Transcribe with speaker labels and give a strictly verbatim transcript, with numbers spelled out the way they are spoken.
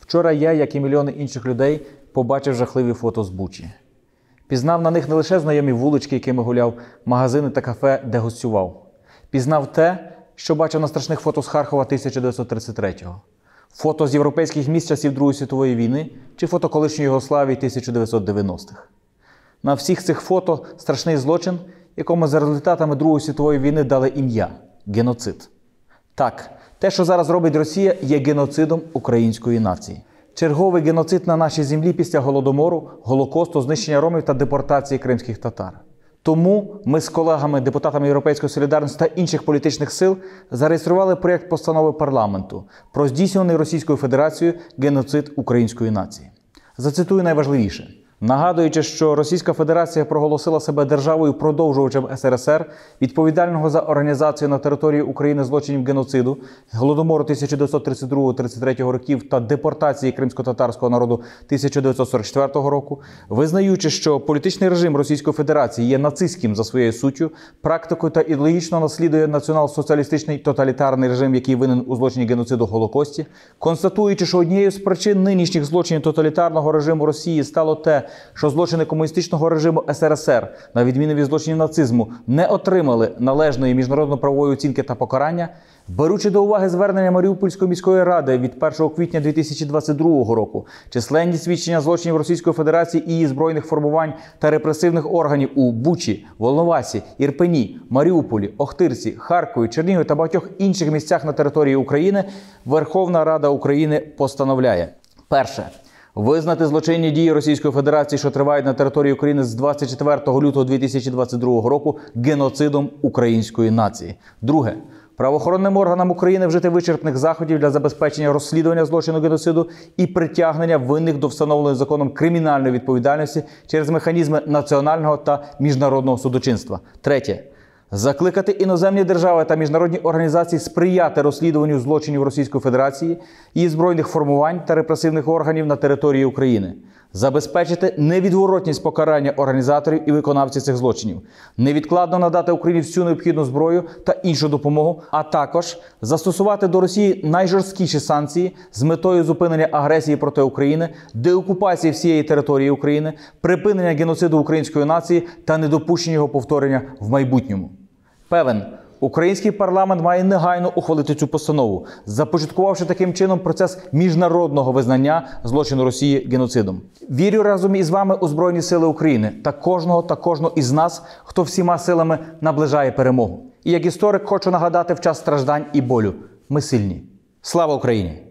Speaker 1: Вчора я, як і мільйони інших людей, побачив жахливі фото з Бучі. Пізнав на них не лише знайомі вулички, якими гуляв, магазини та кафе, де гостював. Пізнав те, що бачив на страшних фото з Харкова тисяча дев'ятсот тридцять третього. Фото з європейських міст часів Другої світової війни чи фото колишньої Югославії тисяча дев'ятсот дев'яностих. На всіх цих фото страшний злочин, якому за результатами Другої світової війни дали ім'я – геноцид. Так, те, що зараз робить Росія, є геноцидом української нації. Черговий геноцид на нашій землі після Голодомору, Голокосту, знищення ромів та депортації кримських татар. Тому ми з колегами, депутатами Європейської солідарності та інших політичних сил зареєстрували проєкт постанови парламенту про здійснений Російською Федерацією геноцид української нації. Зацитую найважливіше. Нагадуючи, що Російська Федерація проголосила себе державою-продовжувачем ес ер ес ер, відповідального за організацію на території України злочинів геноциду, Голодомору тисяча дев'ятсот тридцять другого - тридцять третього років та депортації кримсько-татарського народу тисяча дев'ятсот сорок четвертого року, визнаючи, що політичний режим Російської Федерації є нацистським за своєю суттю, практикою та ідеологічно наслідує націонал-соціалістичний тоталітарний режим, який винен у злочині геноциду Голокості, констатуючи, що однією з причин нинішніх злочинів тоталітарного режиму Росії стало те, що злочини комуністичного режиму ес ер ес ер, на відміну від злочинів нацизму, не отримали належної міжнародно-правової оцінки та покарання, беручи до уваги звернення Маріупольської міської ради від першого квітня дві тисячі двадцять другого року, численні свідчення злочинів Російської Федерації і її збройних формувань та репресивних органів у Бучі, Волновасі, Ірпені, Маріуполі, Охтирці, Харкові, Чернігові та багатьох інших місцях на території України, Верховна Рада України постановляє. Перше. Визнати злочинні дії Російської Федерації, що тривають на території України з двадцять четвертого лютого дві тисячі двадцять другого року, геноцидом української нації. Друге. Правоохоронним органам України вжити вичерпних заходів для забезпечення розслідування злочину геноциду і притягнення винних до встановленої законом кримінальної відповідальності через механізми національного та міжнародного судочинства. Третє. Закликати іноземні держави та міжнародні організації сприяти розслідуванню злочинів Російської Федерації, її збройних формувань та репресивних органів на території України. Забезпечити невідворотність покарання організаторів і виконавців цих злочинів. Невідкладно надати Україні всю необхідну зброю та іншу допомогу, а також застосувати до Росії найжорсткіші санкції з метою зупинення агресії проти України, деокупації всієї території України, припинення геноциду української нації та недопущення його повторення в майбутньому. Певен, український парламент має негайно ухвалити цю постанову, започаткувавши таким чином процес міжнародного визнання злочину Росії геноцидом. Вірю разом із вами у Збройні Сили України та кожного та кожного із нас, хто всіма силами наближає перемогу. І як історик хочу нагадати в час страждань і болю – ми сильні. Слава Україні!